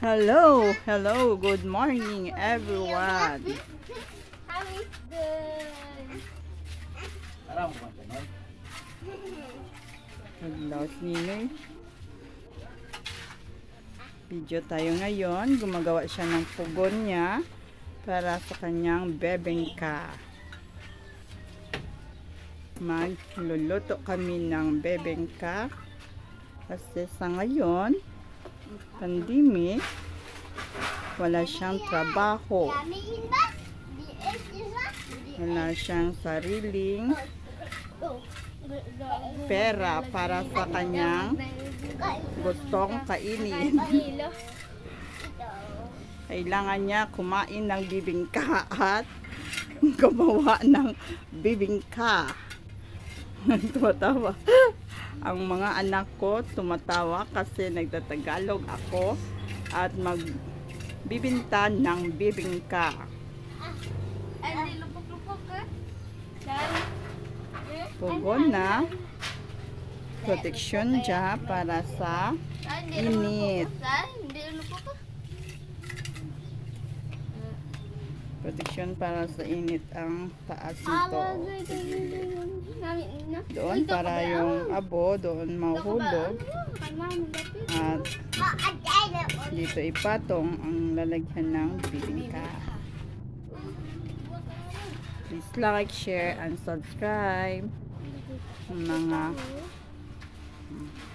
Hello, hello, good morning everyone. How is the... Hello, Ninoy. Video tayo ngayon. Gumagawa siya ng pugon niya para sa kanyang bibingka. Magluluto kami ng bibingka kasi sa ngayon pandemic, wala siyang trabaho, wala siyang sariling pera para sa kanyang gustong kainin. Kailangan niya kumain ng bibingka at gumawa ng bibingka. Tumatawa. Ang mga anak ko tumatawa kasi nagtatagalog ako at magbibinta ng bibingka. Pugon na protection dya para sa init. Protection para sa init ang taas nito. Doon para yung abo doon mahulog at dito ipatong ang lalagyan ng bibingka. Please like, share, and subscribe mga